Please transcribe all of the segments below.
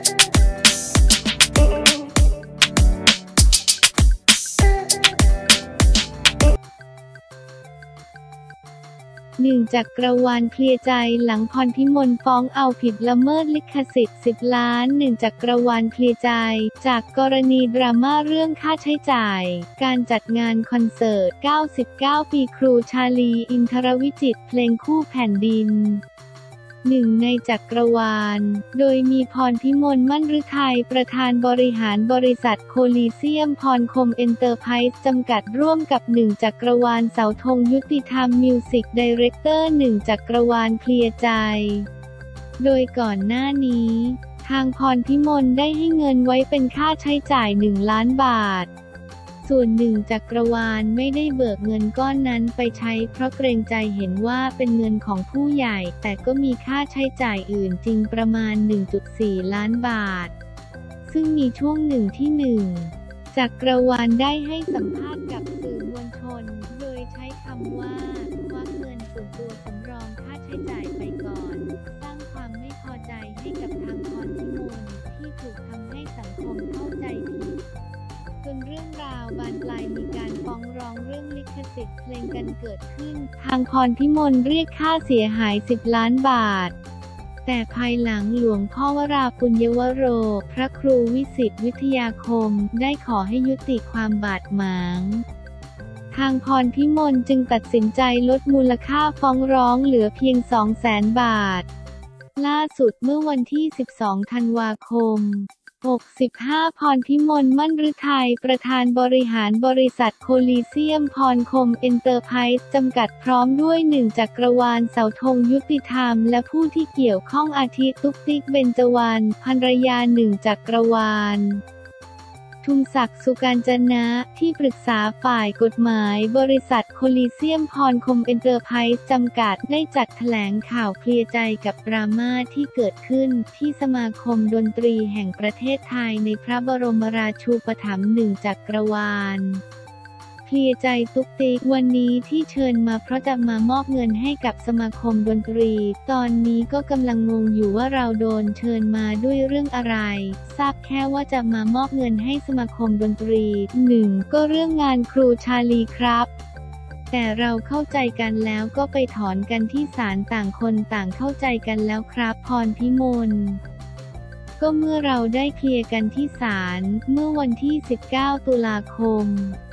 จักรวาลเคลียร์ใจหลังพรพิมลฟ้องเอาผิดละเมิดลิขสิทธิ์10 ล้านจักรวาลเคลียร์ใจจากกรณีดราม่าเรื่องค่าใช้จ่ายการจัดงานคอนเสิร์ต99 ปีครูชาลีอินทรวิจิตรเพลงคู่แผ่นดินในจักรวาลโดยมีพรพิมลมั่นฤทัยประธานบริหารบริษัทโคลีเซียมพรคมเอ็นเตอร์ไพรส์จำกัดร่วมกับจักรวาลเสาธงยุติธรรมมิวสิกไดเรคเตอร์จักรวาลเคลียร์ใจโดยก่อนหน้านี้ทางพรพิมลได้ให้เงินไว้เป็นค่าใช้จ่าย1 ล้านบาทส่วนจักรวาลไม่ได้เบิกเงินก้อนนั้นไปใช้เพราะเกรงใจเห็นว่าเป็นเงินของผู้ใหญ่แต่ก็มีค่าใช้จ่ายอื่นจริงประมาณ 1.4 ล้านบาทซึ่งมีช่วงที่จักรวาลได้ให้สัมภาษณ์กับสื่อมวลชนโดยใช้คำว่าควักเงินส่วนตัวสำรองค่าใช้จ่ายไปก่อนสร้างความไม่พอใจให้กับทางพรพิมลที่ถูกทำให้สังคมเข้าใจผิดจนเรื่องราวบานปลายมีการฟ้องร้องเรื่องลิขสิทธิ์เพลงกันเกิดขึ้นทางพรพิมลเรียกค่าเสียหาย10 ล้านบาทแต่ภายหลังหลวงพ่อวราปุญยวโรพระครูวิสิทธิวิทยาคมได้ขอให้ยุติความบาดหมางทางพรพิมลจึงตัดสินใจลดมูลค่าฟ้องร้องเหลือเพียง 200,000 บาทล่าสุดเมื่อวันที่12 ธันวาคม65พรพิมลมั่นฤทัยประธานบริหารบริษัทโคลีเซียมพรคมเอ็นเตอร์ไพรส์จำกัดพร้อมด้วยจักรวาลเสาธงยุติธรรมและผู้ที่เกี่ยวข้องอาทิตุ๊กติ๊กเบญจวรรณภรรยาจักรวาลทุมศักดิ์สุการจนะที่ปรึกษาฝ่ายกฎหมายบริษัทโคลีเซียมพรคมเอ็นเตอร์ไพรส์จำกัดได้จัดแถลงข่าวเคลียร์ใจกับดราม่าที่เกิดขึ้นที่สมาคมดนตรีแห่งประเทศไทยในพระบรมราชูปถัมภ์จักรวาลเคลียร์ใจตุ๊กติ๊กวันนี้ที่เชิญมาเพราะจะมามอบเงินให้กับสมาคมดนตรีตอนนี้ก็กำลังงงอยู่ว่าเราโดนเชิญมาด้วยเรื่องอะไรทราบแค่ว่าจะมามอบเงินให้สมาคมดนตรีก็เรื่องงานครูชาลีครับแต่เราเข้าใจกันแล้วก็ไปถอนกันที่ศาลต่างคนต่างเข้าใจกันแล้วครับพรพิมลก็เมื่อเราได้เคลียร์กันที่ศาลเมื่อวันที่19 ตุลาคม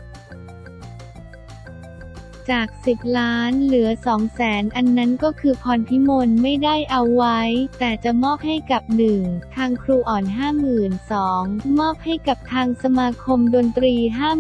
จาก10 ล้านเหลือ 200,000 อันนั้นก็คือพรพิมลไม่ได้เอาไว้แต่จะมอบให้กับทางครูอ่อน 52,000 มอบให้กับทางสมาคมดนตรี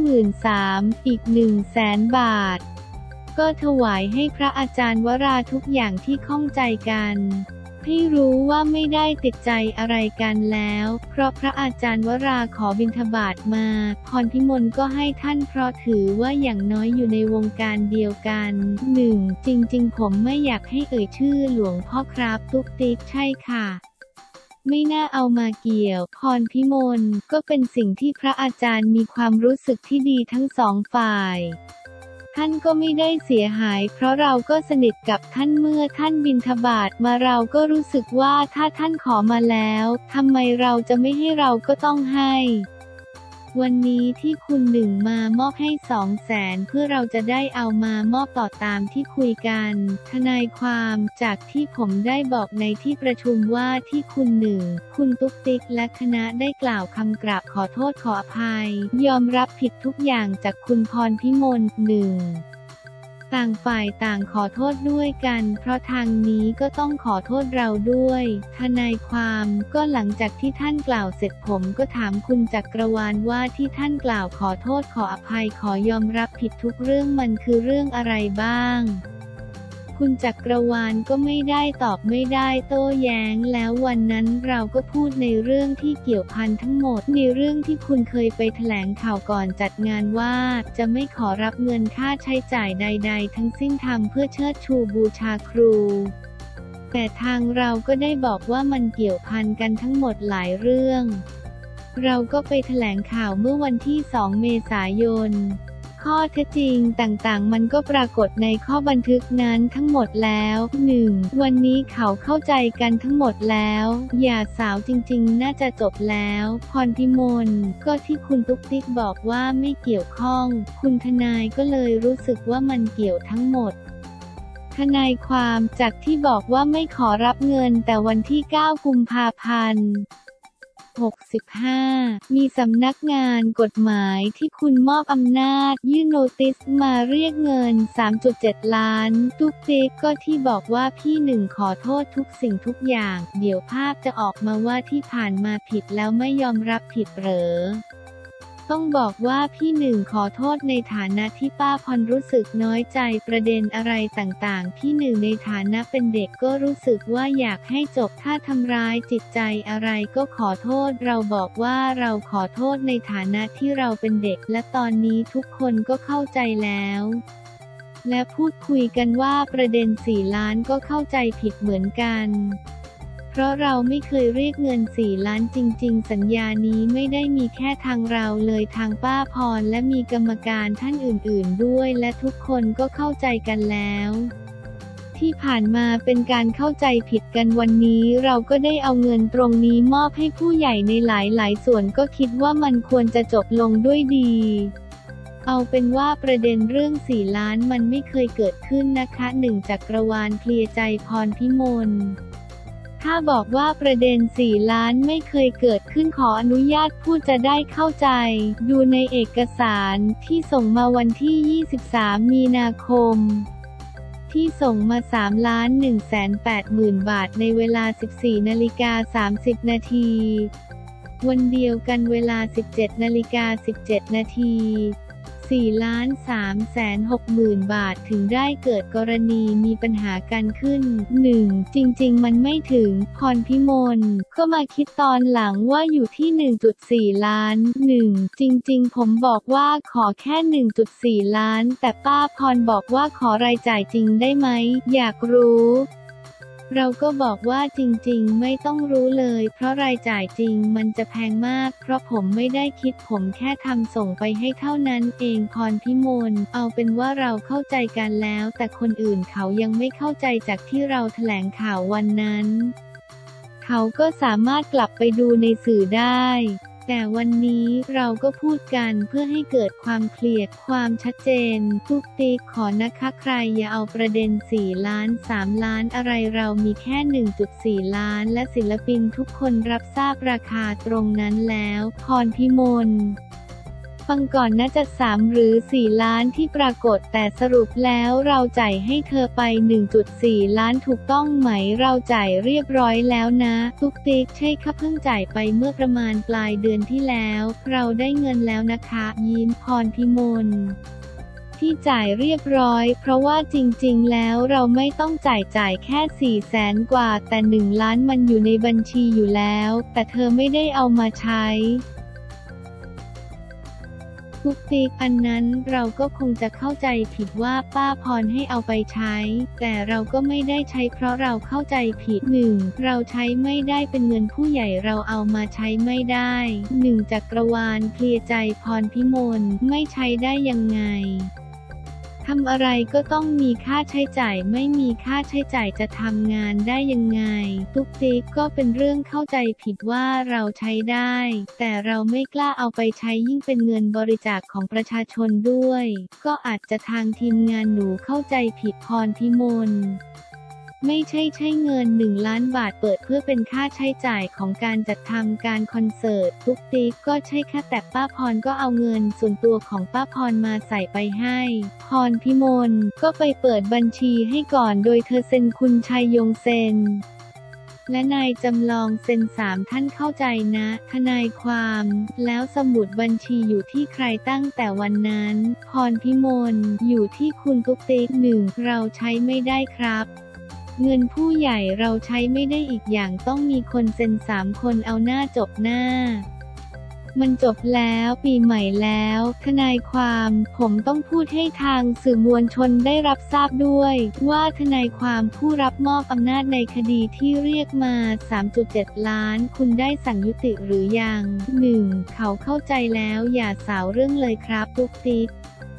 53,000 อีก 100,000 บาทก็ถวายให้พระอาจารย์วราทุกอย่างที่ข้องใจกันให้รู้ว่าไม่ได้ติดใจอะไรกันแล้วเพราะพระอาจารย์วราขอบิณฑบาตมาพรพิมลก็ให้ท่านเพราะถือว่าอย่างน้อยอยู่ในวงการเดียวกันจริงๆผมไม่อยากให้เอ่ยชื่อหลวงพ่อครับตุ๊กติ๊กใช่ค่ะไม่น่าเอามาเกี่ยวพรพิมลก็เป็นสิ่งที่พระอาจารย์มีความรู้สึกที่ดีทั้ง2 ฝ่ายท่านก็ไม่ได้เสียหายเพราะเราก็สนิทกับท่านเมื่อท่านบิณฑบาตมาเราก็รู้สึกว่าถ้าท่านขอมาแล้วทำไมเราจะไม่ให้เราก็ต้องให้วันนี้ที่คุณมามอบให้200,000เพื่อเราจะได้เอามามอบต่อตามที่คุยกันทนายความจากที่ผมได้บอกในที่ประชุมว่าที่คุณคุณตุ๊กติ๊กและคณะได้กล่าวคำกราบขอโทษขออภัยยอมรับผิดทุกอย่างจากคุณพรพิมลต่างฝ่ายต่างขอโทษด้วยกันเพราะทางนี้ก็ต้องขอโทษเราด้วยทนายความก็หลังจากที่ท่านกล่าวเสร็จผมก็ถามคุณจักรวาลว่าที่ท่านกล่าวขอโทษขออภัยขอยอมรับผิดทุกเรื่องมันคือเรื่องอะไรบ้างคุณจักรวาลก็ไม่ได้ตอบไม่ได้โต้แย้งแล้ววันนั้นเราก็พูดในเรื่องที่เกี่ยวพันทั้งหมดในเรื่องที่คุณเคยไปแถลงข่าวก่อนจัดงานว่าจะไม่ขอรับเงินค่าใช้จ่ายใดๆทั้งสิ้นทำเพื่อเชิดชูบูชาครูแต่ทางเราก็ได้บอกว่ามันเกี่ยวพันกันทั้งหมดหลายเรื่องเราก็ไปแถลงข่าวเมื่อวันที่2 เมษายนข้อเท็จจริงต่างๆมันก็ปรากฏในข้อบันทึกนั้นทั้งหมดแล้ว 1. วันนี้เขาเข้าใจกันทั้งหมดแล้วหย่าสาวจริงๆน่าจะจบแล้วพรพิมลก็ที่คุณตุ๊กติ๊กบอกว่าไม่เกี่ยวข้องคุณทนายก็เลยรู้สึกว่ามันเกี่ยวทั้งหมดทนายความจากที่บอกว่าไม่ขอรับเงินแต่วันที่ 9 กุมภาพันธ์65มีสำนักงานกฎหมายที่คุณมอบอำนาจยื่นโนติสมาเรียกเงิน 3.7 ล้านตุ๊กติ๊กก็ที่บอกว่าพี่หนึ่งขอโทษทุกสิ่งทุกอย่างเดี๋ยวภาพจะออกมาว่าที่ผ่านมาผิดแล้วไม่ยอมรับผิดเหรอต้องบอกว่าพี่หนึ่งขอโทษในฐานะที่ป้าพรรู้สึกน้อยใจประเด็นอะไรต่างๆพี่หนึ่งในฐานะเป็นเด็กก็รู้สึกว่าอยากให้จบถ้าทำร้ายจิตใจอะไรก็ขอโทษเราบอกว่าเราขอโทษในฐานะที่เราเป็นเด็กและตอนนี้ทุกคนก็เข้าใจแล้วและพูดคุยกันว่าประเด็น4 ล้านก็เข้าใจผิดเหมือนกันเพราะเราไม่เคยเรียกเงิน4 ล้านจริงๆสัญญานี้ไม่ได้มีแค่ทางเราเลยทางป้าพรและมีกรรมการท่านอื่นๆด้วยและทุกคนก็เข้าใจกันแล้วที่ผ่านมาเป็นการเข้าใจผิดกันวันนี้เราก็ได้เอาเงินตรงนี้มอบให้ผู้ใหญ่ในหลายๆส่วนก็คิดว่ามันควรจะจบลงด้วยดีเอาเป็นว่าประเด็นเรื่อง4 ล้านมันไม่เคยเกิดขึ้นนะคะ1จักรวาลเคลียร์ใจพรพิมลถ้าบอกว่าประเด็น4 ล้านไม่เคยเกิดขึ้นขออนุญาตพูดจะได้เข้าใจดูในเอกสารที่ส่งมาวันที่ 23 มีนาคมที่ส่งมา 3,180,000 บาทในเวลา 14:30 นาทีวันเดียวกันเวลา 17:17 นาที4,360,000 บาทถึงได้เกิดกรณีมีปัญหากันขึ้น 1. จริงๆมันไม่ถึงพรพิมลก็มาคิดตอนหลังว่าอยู่ที่ 1.4 ล้าน 1. จริงๆผมบอกว่าขอแค่ 1.4 ล้านแต่ป้าพรบอกว่าขอรายจ่ายจริงได้ไหมอยากรู้เราก็บอกว่าจริงๆไม่ต้องรู้เลยเพราะรายจ่ายจริงมันจะแพงมากเพราะผมไม่ได้คิดผมแค่ทำส่งไปให้เท่านั้นเองพรพิมลเอาเป็นว่าเราเข้าใจกันแล้วแต่คนอื่นเขายังไม่เข้าใจจากที่เราแถลงข่าววันนั้นเขาก็สามารถกลับไปดูในสื่อได้แต่วันนี้เราก็พูดกันเพื่อให้เกิดความเคลียร์ความชัดเจนทุกติ๊กขอนะคะใครอย่าเอาประเด็น4 ล้าน3 ล้านอะไรเรามีแค่ 1.4 ล้านและศิลปินทุกคนรับทราบราคาตรงนั้นแล้วพรพิมลฟังก่อนนะจะ3 หรือ 4 ล้านที่ปรากฏแต่สรุปแล้วเราจ่ายให้เธอไป 1.4 ล้านถูกต้องไหมเราจ่ายเรียบร้อยแล้วนะตุ๊กติ๊กใช่ค่ะเพิ่งจ่ายไปเมื่อประมาณปลายเดือนที่แล้วเราได้เงินแล้วนะคะยิ้มพรพิมลที่จ่ายเรียบร้อยเพราะว่าจริงๆแล้วเราไม่ต้องจ่ายแค่ 400,000 กว่าแต่1 ล้านมันอยู่ในบัญชีอยู่แล้วแต่เธอไม่ได้เอามาใช้ทุกติ๊กอันนั้นเราก็คงจะเข้าใจผิดว่าป้าพรให้เอาไปใช้แต่เราก็ไม่ได้ใช้เพราะเราเข้าใจผิด 1. เราใช้ไม่ได้เป็นเงินผู้ใหญ่เราเอามาใช้ไม่ได้ 1. จักรวาลเคลียร์ใจพรพิมลไม่ใช้ได้ยังไงทำอะไรก็ต้องมีค่าใช้จ่ายไม่มีค่าใช้จ่ายจะทำงานได้ยังไงตุ๊กติ๊กก็เป็นเรื่องเข้าใจผิดว่าเราใช้ได้แต่เราไม่กล้าเอาไปใช้ยิ่งเป็นเงินบริจาคของประชาชนด้วยก็อาจจะทางทีมงานหนูเข้าใจผิดพรพิมลไม่ใช่เงิน1 ล้านบาทเปิดเพื่อเป็นค่าใช้จ่ายของการจัดทำการคอนเสิร์ตตุ๊กติ๊กก็ใช่ค่ะแต่ป้าพรก็เอาเงินส่วนตัวของป้าพรมาใส่ไปให้พรพิมลก็ไปเปิดบัญชีให้ก่อนโดยเธอเซ็นคุณชัยยงเซ็นและนายจำลองเซ็น3 ท่านเข้าใจนะทนายความแล้วสมุดบัญชีอยู่ที่ใครตั้งแต่วันนั้นพรพิมลอยู่ที่คุณตุ๊กติ๊ก 1. เราใช้ไม่ได้ครับเงินผู้ใหญ่เราใช้ไม่ได้อีกอย่างต้องมีคนเซ็น3 คนเอาหน้าจบหน้ามันจบแล้วปีใหม่แล้วทนายความผมต้องพูดให้ทางสื่อมวลชนได้รับทราบด้วยว่าทนายความผู้รับมอบอำนาจในคดีที่เรียกมา 3.7 ล้านคุณได้สั่งยุติหรือยัง 1. เขาเข้าใจแล้วอย่าสาวเรื่องเลยครับตุ๊กติ๊ก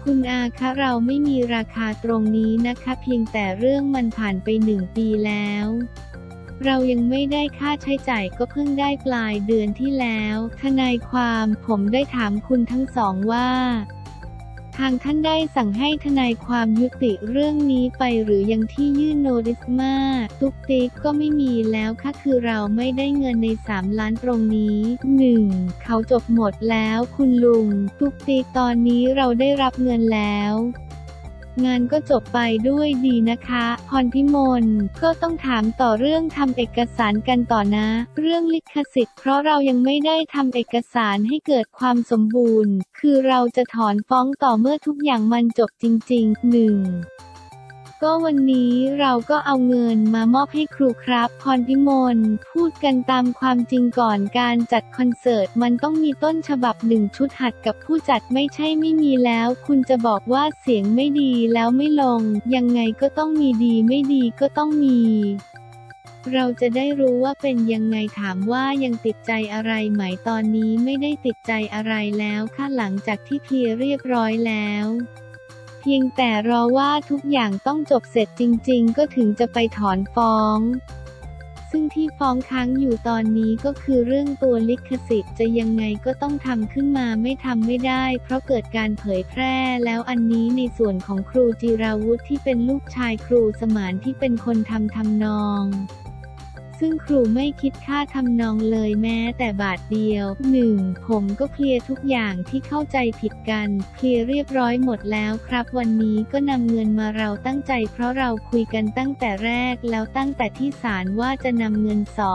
คุณอาคะเราไม่มีราคาตรงนี้นะคะเพียงแต่เรื่องมันผ่านไป1 ปีแล้วเรายังไม่ได้ค่าใช้จ่ายก็เพิ่งได้ปลายเดือนที่แล้วทนายความผมได้ถามคุณทั้งสองว่าทางท่านได้สั่งให้ทนายความยุติเรื่องนี้ไปหรือยังที่ยื่นโนติสมาตุ๊กติ๊กก็ไม่มีแล้วค่ะคือเราไม่ได้เงินใน3 ล้านตรงนี้1เขาจบหมดแล้วคุณลุงตุ๊กติ๊กตอนนี้เราได้รับเงินแล้วงานก็จบไปด้วยดีนะคะพรพิมลก็ต้องถามต่อเรื่องทำเอกสารกันต่อนะเรื่องลิขสิทธิ์เพราะเรายังไม่ได้ทำเอกสารให้เกิดความสมบูรณ์คือเราจะถอนฟ้องต่อเมื่อทุกอย่างมันจบจริงๆก็วันนี้เราก็เอาเงินมามอบให้ครูครับพรพิมลพูดกันตามความจริงก่อนการจัดคอนเสิร์ตมันต้องมีต้นฉบับ1 ชุดหัดกับผู้จัดไม่ใช่ไม่มีแล้วคุณจะบอกว่าเสียงไม่ดีแล้วไม่ลงยังไงก็ต้องมีดีไม่ดีก็ต้องมีเราจะได้รู้ว่าเป็นยังไงถามว่ายังติดใจอะไรไหมตอนนี้ไม่ได้ติดใจอะไรแล้วค่ะหลังจากที่เคลียร์เรียบร้อยแล้วเพียงแต่รอว่าทุกอย่างต้องจบเสร็จจริงๆก็ถึงจะไปถอนฟ้องซึ่งที่ฟ้องค้างอยู่ตอนนี้ก็คือเรื่องตัวลิขสิทธิ์จะยังไงก็ต้องทำขึ้นมาไม่ทำไม่ได้เพราะเกิดการเผยแพร่แล้วอันนี้ในส่วนของครูจิราวุธที่เป็นลูกชายครูสมานที่เป็นคนทำนองซึ่งครูไม่คิดค่าทำนองเลยแม้แต่บาทเดียวผมก็เคลียร์ทุกอย่างที่เข้าใจผิดกันเคลียร์เรียบร้อยหมดแล้วครับวันนี้ก็นำเงินมาเราตั้งใจเพราะเราคุยกันตั้งแต่แรกแล้วตั้งแต่ที่ศาลว่าจะนำเงิน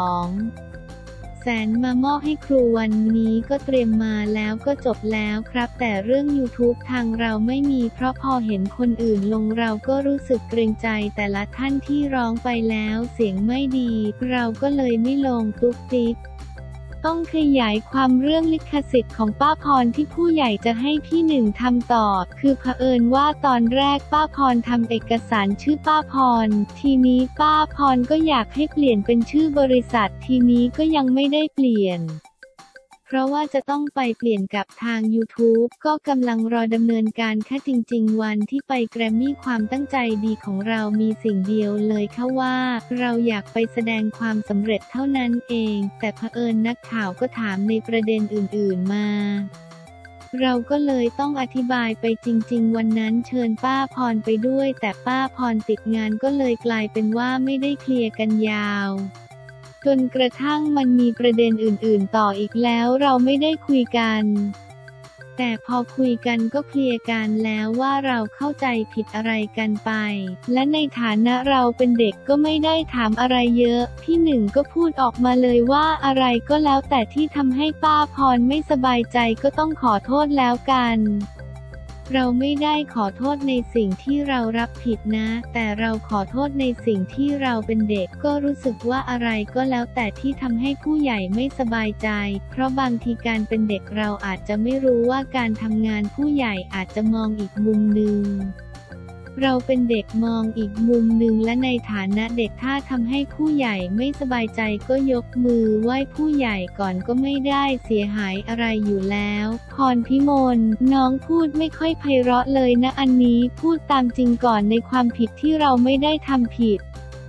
200,000มามอบให้ครูวันนี้ก็เตรียมมาแล้วก็จบแล้วครับแต่เรื่อง YouTube ทางเราไม่มีเพราะพอเห็นคนอื่นลงเราก็รู้สึกเกรงใจแต่ละท่านที่ร้องไปแล้วเสียงไม่ดีเราก็เลยไม่ลงตุ๊กติ๊กต้องขยายความเรื่องลิขสิทธิ์ของป้าพรที่ผู้ใหญ่จะให้พี่หนึ่งทำต่อคือเผอิญว่าตอนแรกป้าพรทำเอกสารชื่อป้าพรทีนี้ป้าพรก็อยากให้เปลี่ยนเป็นชื่อบริษัททีนี้ก็ยังไม่ได้เปลี่ยนเพราะว่าจะต้องไปเปลี่ยนกับทาง YouTube ก็กำลังรอดำเนินการค่ะจริงๆวันที่ไปแกรมมี่ความตั้งใจดีของเรามีสิ่งเดียวเลยค่ะว่าเราอยากไปแสดงความสำเร็จเท่านั้นเองแต่เผอิญนักข่าวก็ถามในประเด็นอื่นๆมาเราก็เลยต้องอธิบายไปจริงๆวันนั้นเชิญป้าพรไปด้วยแต่ป้าพรติดงานก็เลยกลายเป็นว่าไม่ได้เคลียร์กันยาวจนกระทั่งมันมีประเด็นอื่นๆต่ออีกแล้วเราไม่ได้คุยกันแต่พอคุยกันก็เคลียร์กันแล้วว่าเราเข้าใจผิดอะไรกันไปและในฐานะเราเป็นเด็กก็ไม่ได้ถามอะไรเยอะพี่หนึ่งก็พูดออกมาเลยว่าอะไรก็แล้วแต่ที่ทำให้ป้าพรไม่สบายใจก็ต้องขอโทษแล้วกันเราไม่ได้ขอโทษในสิ่งที่เรารับผิดนะแต่เราขอโทษในสิ่งที่เราเป็นเด็กก็รู้สึกว่าอะไรก็แล้วแต่ที่ทำให้ผู้ใหญ่ไม่สบายใจเพราะบางทีการเป็นเด็กเราอาจจะไม่รู้ว่าการทำงานผู้ใหญ่อาจจะมองอีกมุมหนึ่งเราเป็นเด็กมองอีกมุมหนึ่งและในฐานะเด็กถ้าทำให้ผู้ใหญ่ไม่สบายใจก็ยกมือไหว้ผู้ใหญ่ก่อนก็ไม่ได้เสียหายอะไรอยู่แล้วพรพิมลน้องพูดไม่ค่อยไพเราะเลยนะอันนี้พูดตามจริงก่อนในความผิดที่เราไม่ได้ทำผิด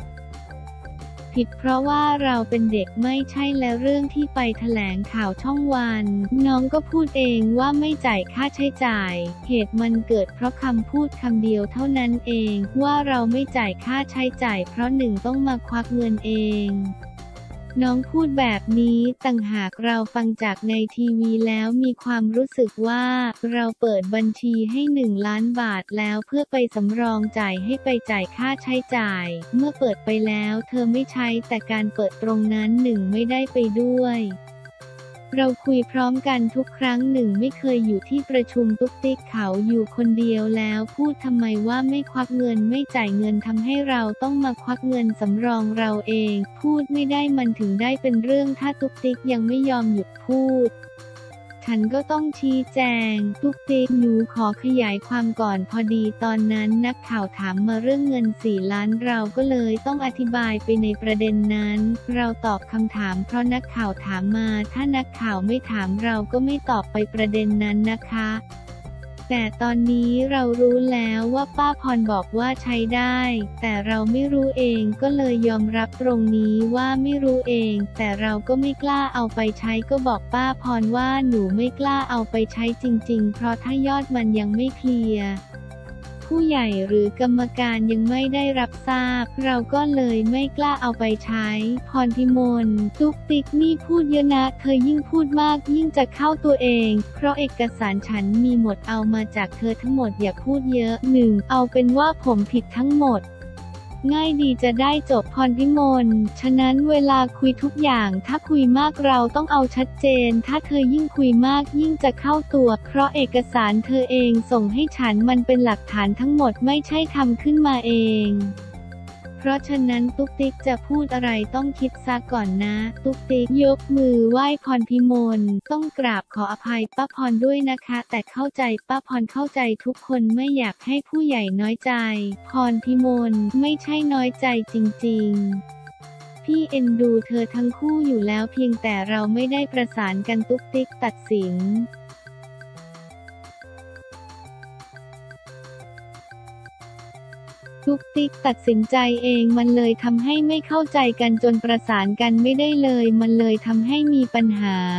เพราะว่าเราเป็นเด็กไม่ใช่และเรื่องที่ไปแถลงข่าวช่องวันน้องก็พูดเองว่าไม่จ่ายค่าใช้จ่ายเหตุมันเกิดเพราะคำพูดคำเดียวเท่านั้นเองว่าเราไม่จ่ายค่าใช้จ่ายเพราะหนึ่งต้องมาควักเงินเองน้องพูดแบบนี้ต่างหากเราฟังจากในทีวีแล้วมีความรู้สึกว่าเราเปิดบัญชีให้1 ล้านบาทแล้วเพื่อไปสำรองจ่ายให้ไปจ่ายค่าใช้จ่ายเมื่อเปิดไปแล้วเธอไม่ใช้แต่การเปิดตรงนั้นไม่ได้ไปด้วยเราคุยพร้อมกันทุกครั้งไม่เคยอยู่ที่ประชุมตุ๊กติ๊กเขาอยู่คนเดียวแล้วพูดทำไมว่าไม่ควักเงินไม่จ่ายเงินทำให้เราต้องมาควักเงินสำรองเราเองพูดไม่ได้มันถึงได้เป็นเรื่องถ้าตุ๊กติ๊กยังไม่ยอมหยุดพูดฉันก็ต้องชี้แจงตุ๊กติ๊กหนูขอขยายความก่อนพอดีตอนนั้นนักข่าวถามมาเรื่องเงิน4 ล้านเราก็เลยต้องอธิบายไปในประเด็นนั้นเราตอบคำถามเพราะนักข่าวถามมาถ้านักข่าวไม่ถามเราก็ไม่ตอบไปประเด็นนั้นนะคะแต่ตอนนี้เรารู้แล้วว่าป้าพรบอกว่าใช้ได้ แต่เราไม่รู้เองก็เลยยอมรับตรงนี้ว่าไม่รู้เอง แต่เราก็ไม่กล้าเอาไปใช้ก็บอกป้าพรว่าหนูไม่กล้าเอาไปใช้จริงๆเพราะถ้ายอดมันยังไม่เคลียร์ผู้ใหญ่หรือกรรมการยังไม่ได้รับทราบเราก็เลยไม่กล้าเอาไปใช้พรพิมลตุ๊กติ๊กนี่พูดเยอะนะเธอยิ่งพูดมากยิ่งจะเข้าตัวเองเพราะเอกสารฉันมีหมดเอามาจากเธอทั้งหมดอย่าพูดเยอะเอาเป็นว่าผมผิดทั้งหมดง่ายดีจะได้จบพรพิมลฉะนั้นเวลาคุยทุกอย่างถ้าคุยมากเราต้องเอาชัดเจนถ้าเธอยิ่งคุยมากยิ่งจะเข้าตัวเพราะเอกสารเธอเองส่งให้ฉันมันเป็นหลักฐานทั้งหมดไม่ใช่ทำขึ้นมาเองเพราะฉะนั้นตุ๊กติ๊กจะพูดอะไรต้องคิดซะก่อนนะตุ๊กติ๊กยกมือไหว้พรพิมลต้องกราบขออภัยป้าพรด้วยนะคะแต่เข้าใจป้าพรเข้าใจทุกคนไม่อยากให้ผู้ใหญ่น้อยใจพรพิมลไม่ใช่น้อยใจจริงๆพี่เอ็นดูเธอทั้งคู่อยู่แล้วเพียงแต่เราไม่ได้ประสานกันตุ๊กติ๊กตัดสินตุ๊กติ๊กตัดสินใจเองมันเลยทำให้ไม่เข้าใจกันจนประสานกันไม่ได้เลยมันเลยทำให้มีปัญหา